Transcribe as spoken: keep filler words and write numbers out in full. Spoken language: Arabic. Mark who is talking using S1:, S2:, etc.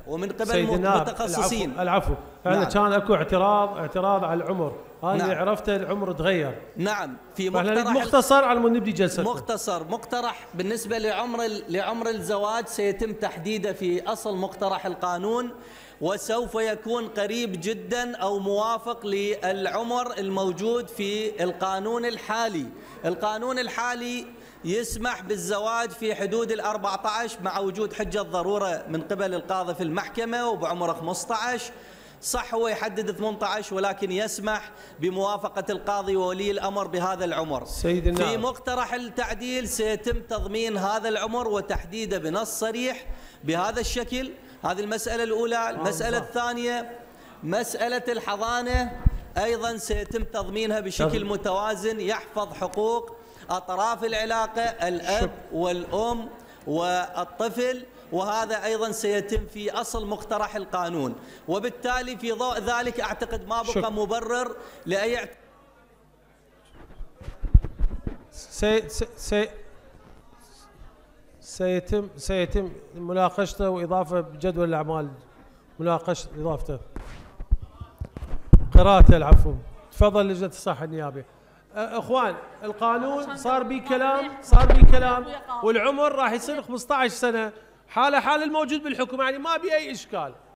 S1: ومن قبل متخصصين.
S2: العفو, العفو. يعني
S1: نعم.
S2: كان اكو اعتراض اعتراض على العمر، انا
S1: نعم.
S2: اللي عرفته العمر تغير.
S1: نعم في مقترح
S2: مختصر على مود نبدي جلستنا.
S1: مختصر مقترح بالنسبه لعمر لعمر الزواج سيتم تحديده في اصل مقترح القانون، وسوف يكون قريب جدا او موافق للعمر الموجود في القانون الحالي. القانون الحالي يسمح بالزواج في حدود ال أربعة عشر مع وجود حجة ضرورة من قبل القاضي في المحكمة وبعمر خمسة عشر. صح هو يحدد ثمانية عشر ولكن يسمح بموافقة القاضي وولي الأمر بهذا العمر.
S2: سيدنا
S1: في مقترح التعديل سيتم تضمين هذا العمر وتحديده بنص صريح بهذا الشكل. هذه المسألة الأولى. المسألة الثانية مسألة الحضانة أيضا سيتم تضمينها بشكل متوازن يحفظ حقوق أطراف العلاقة الأب والأم والطفل، وهذا أيضا سيتم في أصل مقترح القانون. وبالتالي في ضوء ذلك أعتقد ما بقى مبرر لأي
S2: سي سي سيتم سيتم مناقشته وإضافة بجدول الأعمال، مناقشة إضافته قراءته. العفو. تفضل لجنة الصحة النيابي. اخوان القانون صار بيه كلام صار بيه كلام والعمر راح يصير خمسة عشر سنة حاله حال الموجود بالحكم، يعني ما بي اي اشكال.